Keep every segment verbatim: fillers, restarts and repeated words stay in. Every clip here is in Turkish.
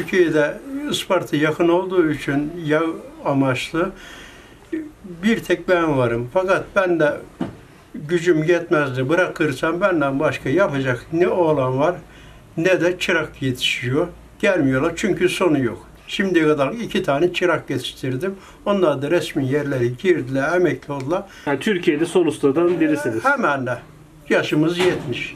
Türkiye'de Isparta yakın olduğu için yağ amaçlı bir tek ben varım. Fakat ben de gücüm yetmezdi. Bırakırsam benden başka yapacak ne oğlan var ne de çırak yetişiyor. Gelmiyorlar çünkü sonu yok. Şimdiye kadar iki tane çırak yetiştirdim. Onlar da resmi yerlere girdiler, emekli oldular. Yani Türkiye'de son ustadan birisiniz. Hemen de. Yaşımız yetmiş.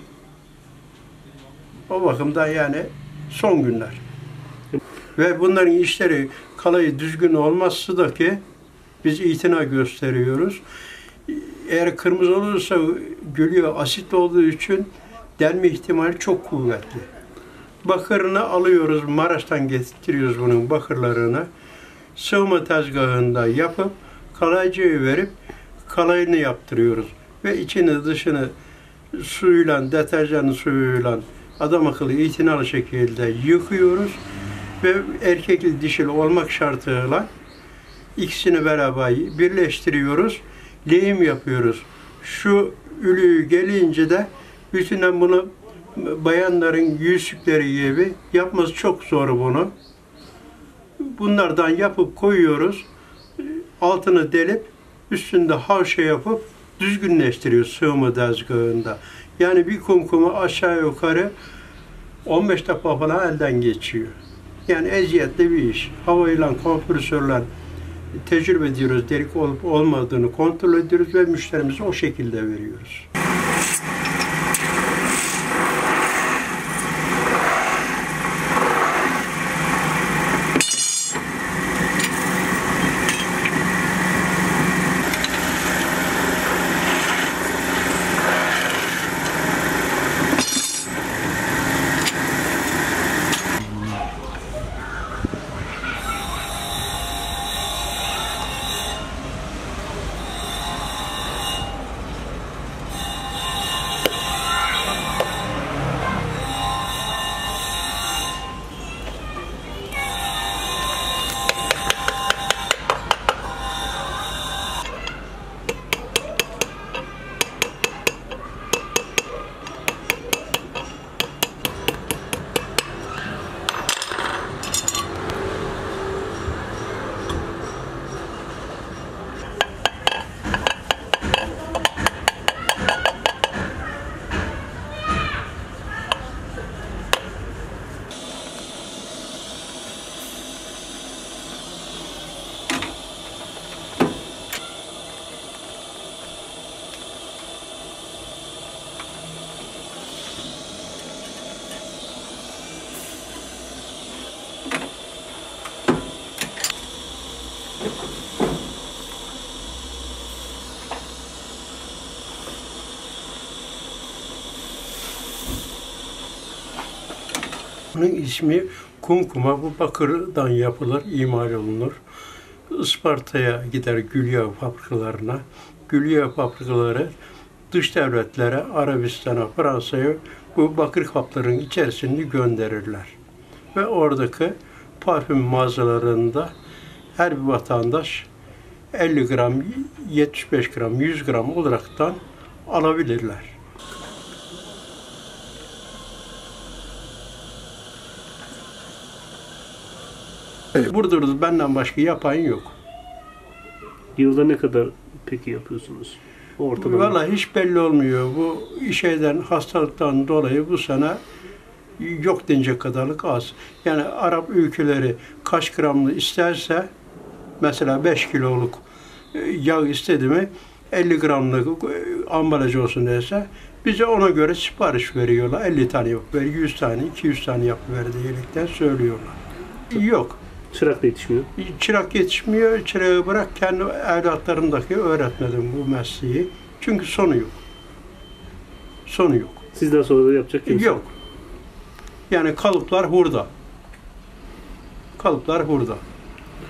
O bakımdan yani son günler. Ve bunların işleri kalayı düzgün olmazsa da ki biz itina gösteriyoruz. Eğer kırmızı olursa gülüyor, asit olduğu için delme ihtimali çok kuvvetli. Bakırını alıyoruz, Maraş'tan getiriyoruz bunun bakırlarını. Sığma tezgahında yapıp kalaycıya verip kalayını yaptırıyoruz. Ve içini dışını suyla, deterjan suyuyla adam akıllı itinalı şekilde yıkıyoruz. Ve erkekli dişili olmak şartıyla ikisini beraber birleştiriyoruz. Lehim yapıyoruz. Şu ülüğü gelince de bütünden bunu bayanların yüzükleri gibi yapması çok zor bunu. Bunlardan yapıp koyuyoruz. Altını delip üstünde havşa yapıp düzgünleştiriyoruz sığma tezgahında. Yani bir kumkumu aşağı yukarı on beş dakika falan elden geçiyor. Yani eziyetli bir iş. Havayla, kompresörle tecrübe ediyoruz. Delik olup olmadığını kontrol ediyoruz ve müşterimize o şekilde veriyoruz. Bunun ismi kumkuma, bu bakırdan yapılır, imal olunur. Isparta'ya gider gülyağı fabrikalarına. Gülyağı fabrikaları dış devletlere, Arabistan'a, Fransa'ya bu bakır kapların içerisini gönderirler. Ve oradaki parfüm mağazalarında her bir vatandaş elli gram, yetmiş beş gram, yüz gram olaraktan alabilirler. Burada benden başka yapan yok. Yılda ne kadar peki yapıyorsunuz? Ortalama. Vallahi hiç belli olmuyor. Bu şeyden, hastalıktan dolayı bu sene yok denecek kadarlık az. Yani Arap ülkeleri kaç gramlı isterse, mesela beş kiloluk yağ istedi mi elli gramlık ambalaj olsun derse bize ona göre sipariş veriyorlar. elli tane yapıver, yüz tane, iki yüz tane yapıver diyerekten söylüyorlar. Yok. Çırak da yetişmiyor. Çırak yetişmiyor. Çırağı bırak, kendi evlatlarımdaki öğretmedim bu mesleği. Çünkü sonu yok. Sonu yok. Sizden sonra da yapacak kimse yok. Yani kalıplar hurda. Kalıplar hurda.